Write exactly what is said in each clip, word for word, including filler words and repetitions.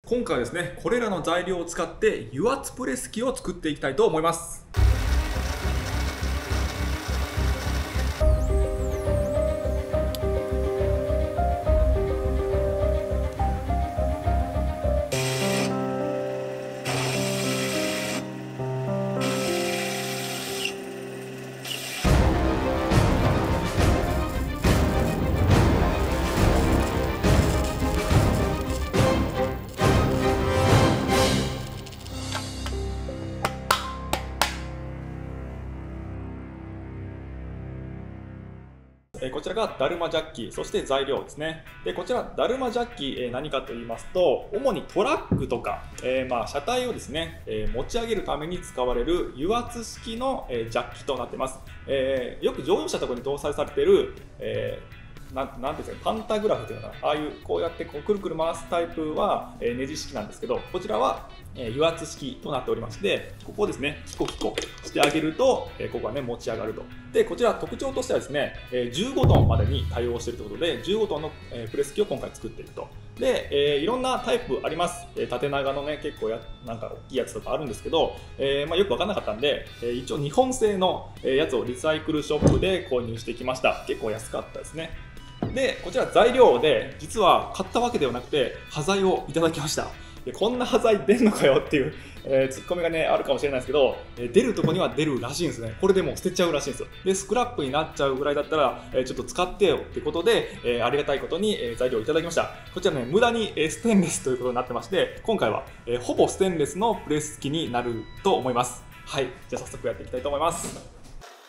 今回はですね、これらの材料を使って油圧プレス機を作っていきたいと思います。こちらがダルマジャッキ、そして材料ですね。でこちらダルマジャッキ、何かと言いますと、主にトラックとか、えー、まあ車体をですね、えー、持ち上げるために使われる油圧式の、えー、ジャッキとなっています。えー、よく乗用車とかに搭載されている、えーなんなんていうんですか、パンタグラフというのかな、ああいうこうやってこうくるくる回すタイプは、えー、ネジ式なんですけど、こちらは、えー、油圧式となっておりまして、ここをですねキコキコしてあげると、えー、ここがね持ち上がると。でこちら特徴としてはですね、えー、じゅうごトンまでに対応しているということで、じゅうごトンの、えー、プレス機を今回作っていると。で、えー、いろんなタイプあります。えー、縦長のね結構やなんか大きいやつとかあるんですけど、えーまあ、よく分からなかったんで、えー、一応日本製のやつをリサイクルショップで購入してきました。結構安かったですね。でこちら材料で、実は買ったわけではなくて端材をいただきました。でこんな端材出んのかよっていう、えー、ツッコミがねあるかもしれないですけど、えー、出るとこには出るらしいんですね。これでもう捨てちゃうらしいんですよ。でスクラップになっちゃうぐらいだったら、えー、ちょっと使ってよってことで、えー、ありがたいことに、えー、材料をいただきました。こちらね無駄に、えー、ステンレスということになってまして、今回は、えー、ほぼステンレスのプレス機になると思います。はい、じゃあ早速やっていきたいと思います。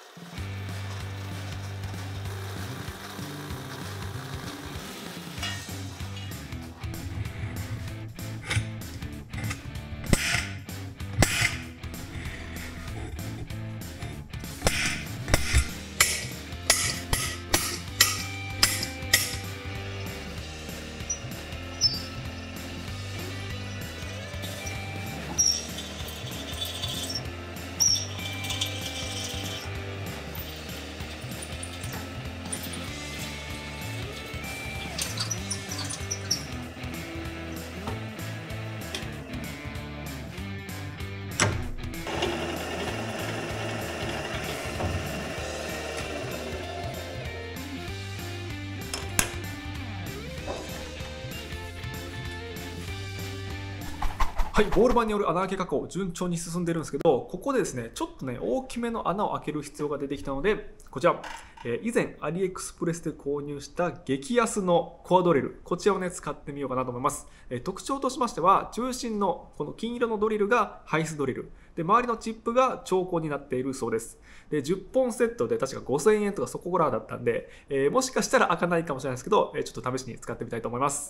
はい、ボール板による穴開け加工順調に進んでるんですけど、ここでですねちょっとね大きめの穴を開ける必要が出てきたので、こちら、えー、以前アリエクスプレスで購入した激安のコアドリル、こちらをね使ってみようかなと思います。えー、特徴としましては、中心のこの金色のドリルがハイスドリルで、周りのチップが長高になっているそうです。でじゅっぽんセットで確かごせんえんとかそこらだったんで、えー、もしかしたら開かないかもしれないですけど、えー、ちょっと試しに使ってみたいと思います。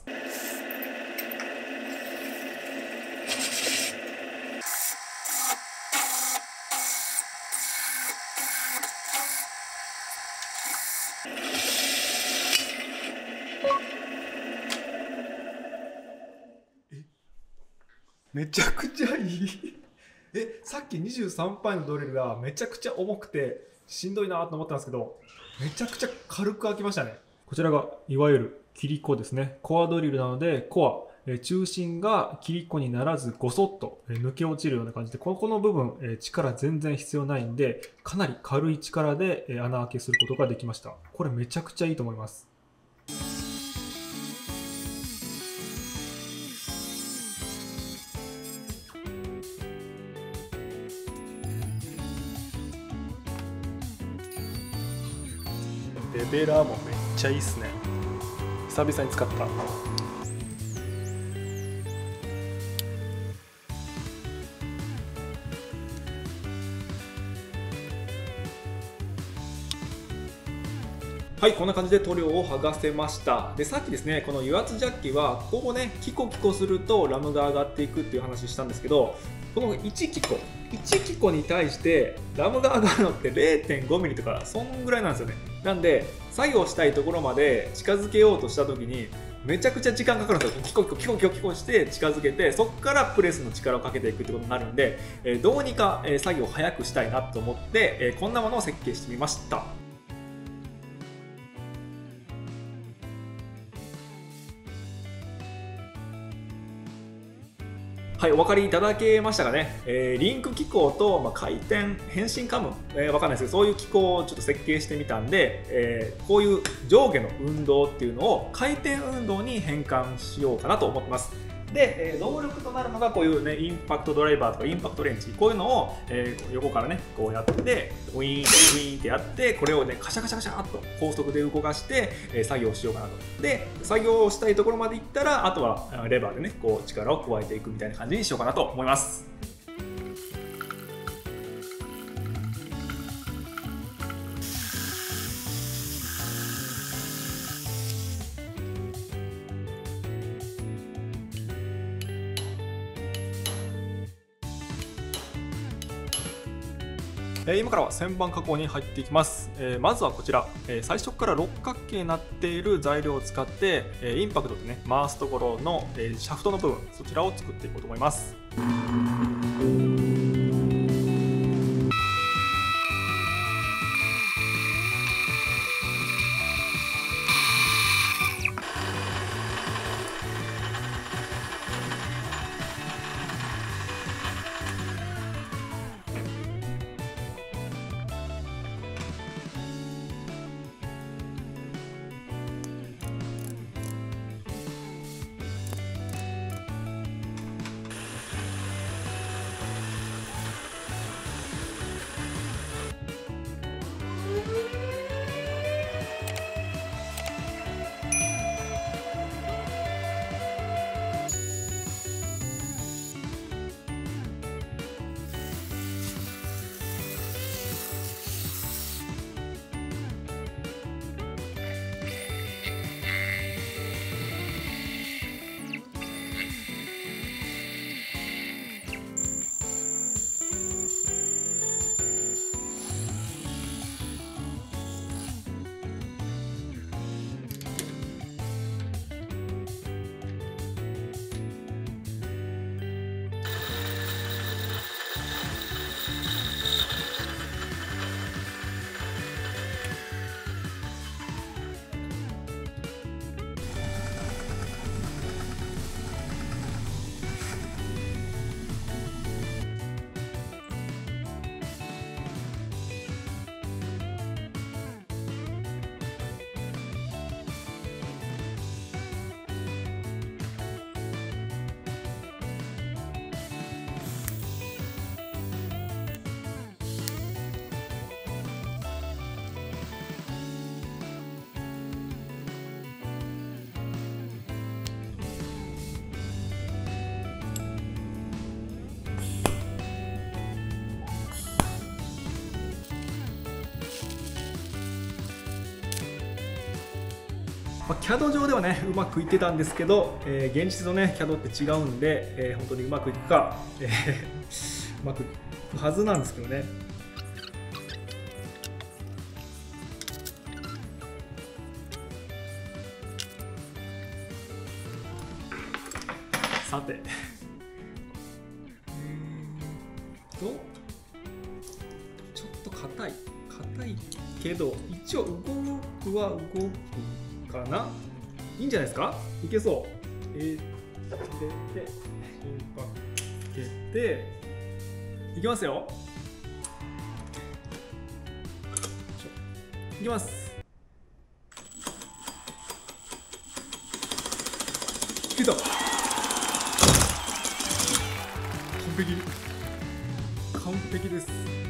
めちゃくちゃいいえ、さっきにじゅうさんパイのドリルがめちゃくちゃ重くてしんどいなと思ったんですけど、めちゃくちゃ軽く開きましたね。こちらがいわゆる切り子ですね。コアドリルなので、コア、中心が切り子にならずごそっと抜け落ちるような感じで、ここの部分力全然必要ないんで、かなり軽い力で穴開けすることができました。これめちゃくちゃいいと思います。レベラーもめっちゃいいっすね。久々に使った。はい、こんな感じで塗料を剥がせました。でさっきですねこの油圧ジャッキはここをねキコキコするとラムが上がっていくっていう話したんですけど、このいちキコいちキコに対してラムが上がるのって れいてんごミリ とかそんぐらいなんですよね。なんで作業したいところまで近づけようとした時にめちゃくちゃ時間かかるんですよ。キコキコキコキコキコして近づけて、そこからプレスの力をかけていくってことになるんで、えー、どうにか、えー、作業を早くしたいなと思って、えー、こんなものを設計してみました。 はい、お分かりいただけましたかね。えー、リンク機構と、まあ、回転、変身カム、えー、分かんないですけど、そういう機構をちょっと設計してみたんで、えー、こういう上下の運動っていうのを回転運動に変換しようかなと思ってます。で、えー、動力となるのがこういうね、インパクトドライバーとかインパクトレンチ、こういうのを、えー、横からね、こうやって、ウィーンとウィーンってやって、これをね、カシャカシャカシャっと高速で動かして、えー、作業しようかなと。で、作業をしたいところまでいったら、あとはレバーでね、こう力を加えていくみたいな感じにしようかなと思います。今からは旋盤加工に入っていきます。まずはこちら、最初から六角形になっている材料を使ってインパクトでね回すところのシャフトの部分、そちらを作っていこうと思います。キャド 上ではねうまくいってたんですけど、えー、現実のね キャド って違うんで、えー、本当にうまくいくか、えー、うまくいくはずなんですけどね。さて、とちょっと硬い硬いけど一応動くは動くかな。いいんじゃないですか。いけそう。えー、入れてインパクトつけていきますよ。いきます。いた。完璧完璧です。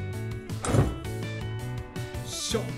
しょ。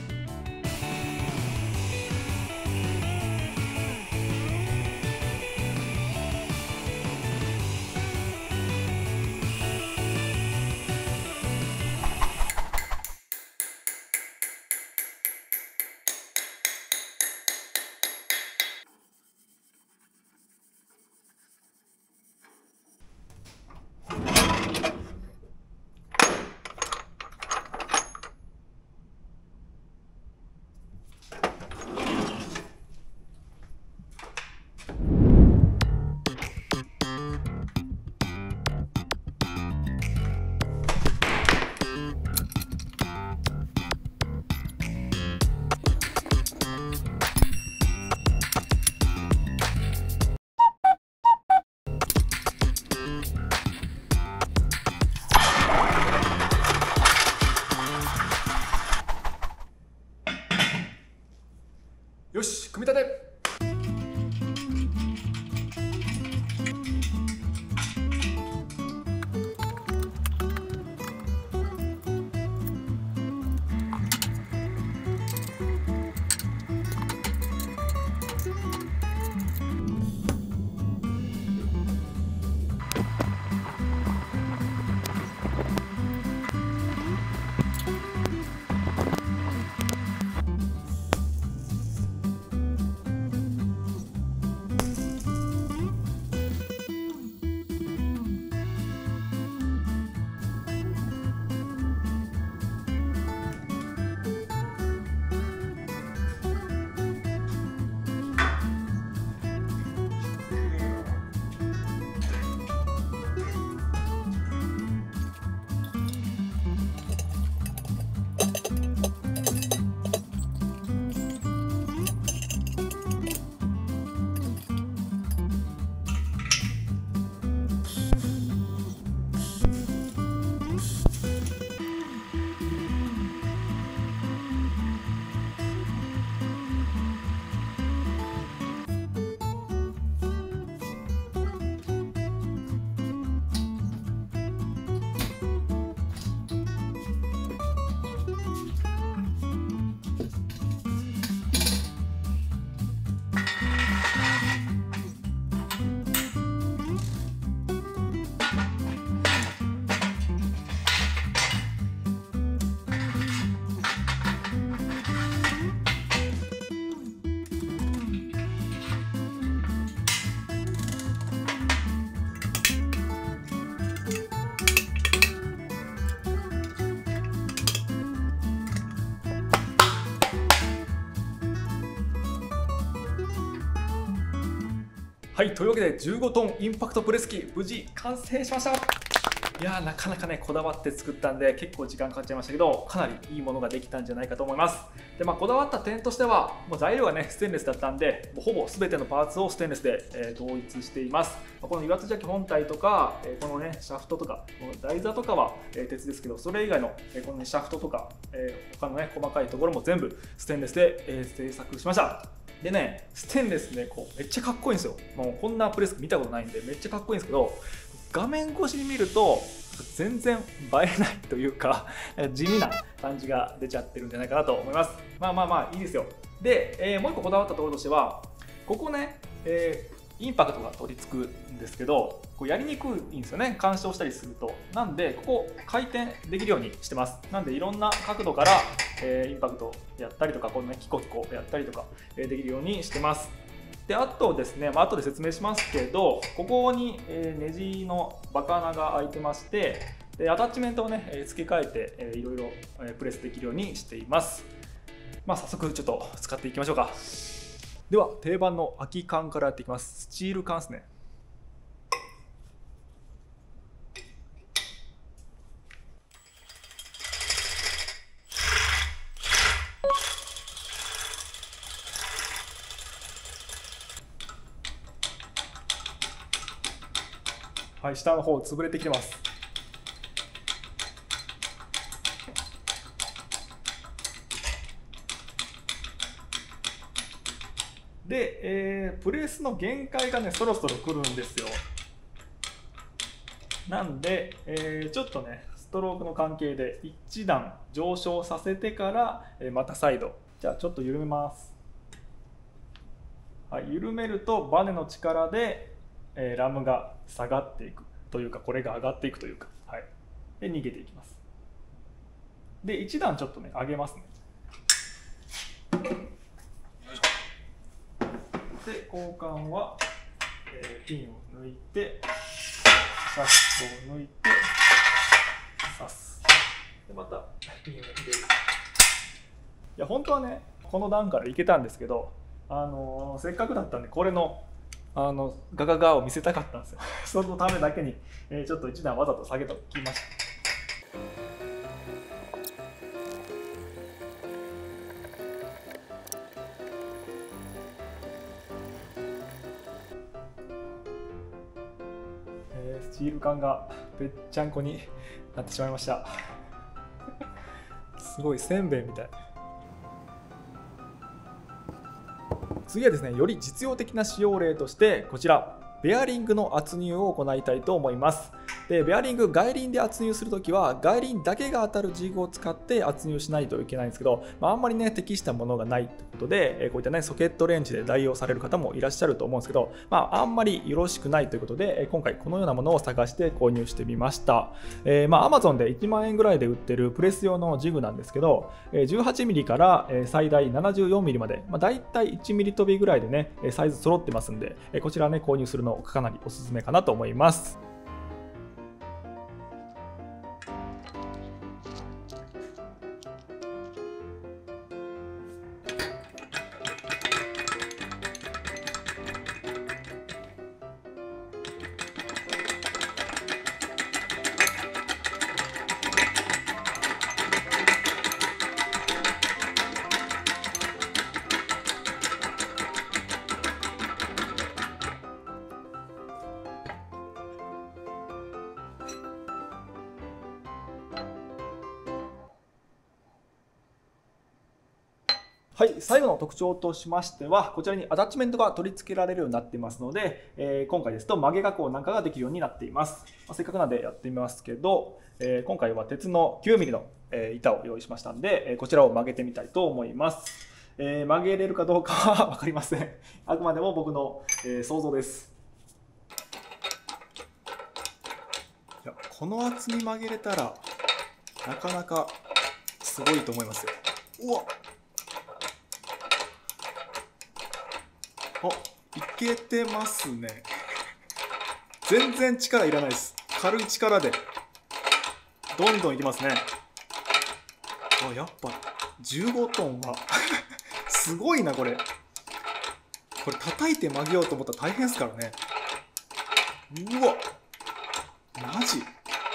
はい、というわけでじゅうごトンインパクトプレス機無事完成しました。いやー、なかなかねこだわって作ったんで結構時間かかっちゃいましたけど、かなりいいものができたんじゃないかと思います。で、まあ、こだわった点としてはもう材料がねステンレスだったんで、もうほぼ全てのパーツをステンレスで、えー、統一しています。この油圧ジャッキ本体とか、えー、このねシャフトとかこの台座とかは、えー、鉄ですけど、それ以外の、えー、この、ね、シャフトとか、えー、他のね細かいところも全部ステンレスで、えー、製作しました。でね、ステンレスね、こうめっちゃかっこいいんですよ。もうこんなプレス見たことないんでめっちゃかっこいいんですけど、画面越しに見ると全然映えないというか地味な感じが出ちゃってるんじゃないかなと思います。まあまあまあいいですよ。で、えー、もう一個こだわったところとしては、ここね、えーインパクトが取り付くんですけど、こうやりにくいんですよね、干渉したりすると。なんでここ回転できるようにしてます。なんでいろんな角度から、えー、インパクトやったりとか、このねキコキコやったりとか、えー、できるようにしてます。で、あとですね、まあ後で説明しますけど、ここに、えー、ネジのバカ穴が開いてまして、でアタッチメントをね、えー、付け替えて、えー、いろいろ、えー、プレスできるようにしています。まあ早速ちょっと使っていきましょうか。では定番の空き缶からやっていきます。スチール缶ですね。はい、下の方潰れてきてます。で、えー、プレスの限界がねそろそろ来るんですよ。なんで、えー、ちょっとねストロークの関係で一段上昇させてから、えー、また再度、じゃあちょっと緩めます。はい、緩めるとバネの力で、えー、ラムが下がっていくというか、これが上がっていくというか、はい、で逃げていきます。で一段ちょっとね上げますね。で交換は、えー、ピンを抜いてシャフトを抜いて刺す。でまたピンを入れる。いや本当はねこの段からいけたんですけど、あのー、せっかくだったんでこれのあのガガガを見せたかったんですよ。そのためだけに、えー、ちょっと一段わざと下げておきました。スチール缶がぺっちゃんこになってしまいました。すごいせんべいみたい。次はですね、より実用的な使用例としてこちらベアリングの圧入を行いたいと思います。でベアリング外輪で圧入するときは外輪だけが当たるジグを使って圧入しないといけないんですけど、まあ、あんまりね適したものがないということで、こういったねソケットレンチで代用される方もいらっしゃると思うんですけど、まあ、あんまりよろしくないということで今回このようなものを探して購入してみました。えー、まあ Amazon でいちまんえんぐらいで売ってるプレス用のジグなんですけど、じゅうはちミリから最大ななじゅうよんミリまで、まあ、だいたいいちミリ飛びぐらいでねサイズ揃ってますんで、こちらね購入するのかなりおすすめかなと思います。はい、最後の特徴としましては、こちらにアタッチメントが取り付けられるようになっていますので、えー、今回ですと曲げ加工なんかができるようになっています。まあ、せっかくなんでやってみますけど、えー、今回は鉄のきゅうミリの、えー、板を用意しましたんで、えー、こちらを曲げてみたいと思います。えー、曲げれるかどうかは分かりません。あくまでも僕の、えー、想像です。いや、この厚み曲げれたらなかなかすごいと思いますよ。うわっ、あ、いけてますね。全然力いらないです。軽い力でどんどんいきますね。あ、やっぱじゅうごトンはすごいなこれ。 これ叩いて曲げようと思ったら大変ですからね。うわマジ。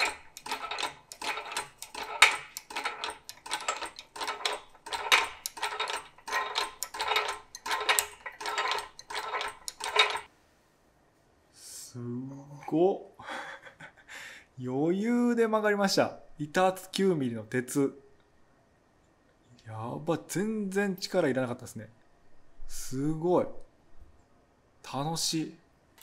すごっ余裕で曲がりました。板厚きゅうミリの鉄。やば、全然力いらなかったですね。すごい楽しい。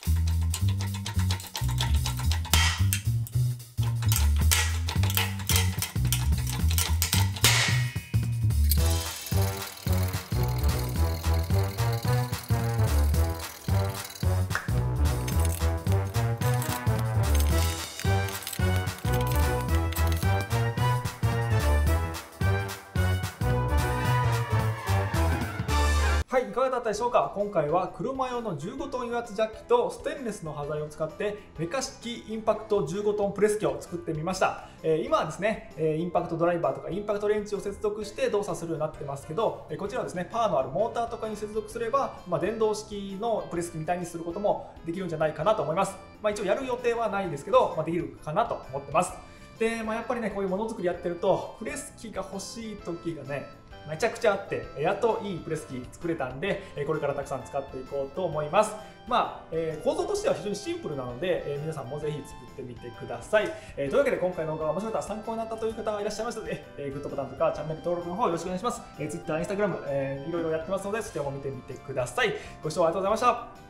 はい、いかがだったでしょうか。今回は車用のじゅうごトン油圧ジャッキとステンレスの端材を使ってメカ式インパクトじゅうごトンプレス機を作ってみました。えー、今はですね、インパクトドライバーとかインパクトレンチを接続して動作するようになってますけど、こちらはですね、パワーのあるモーターとかに接続すれば、まあ、電動式のプレス機みたいにすることもできるんじゃないかなと思います。まあ、一応やる予定はないですけど、まあ、できるかなと思ってます。で、まあ、やっぱりね、こういうものづくりやってると、プレス機が欲しい時がね、めちゃくちゃあって、やっといいプレス機作れたんで、これからたくさん使っていこうと思います。まあ、えー、構造としては非常にシンプルなので、えー、皆さんもぜひ作ってみてください。えー、というわけで今回の動画が面白かった、参考になったという方がいらっしゃいましたので、えー、グッドボタンとかチャンネル登録の方よろしくお願いします。えー、Twitter、Instagram、えー、いろいろやってますので、そちらも見てみてください。ご視聴ありがとうございました。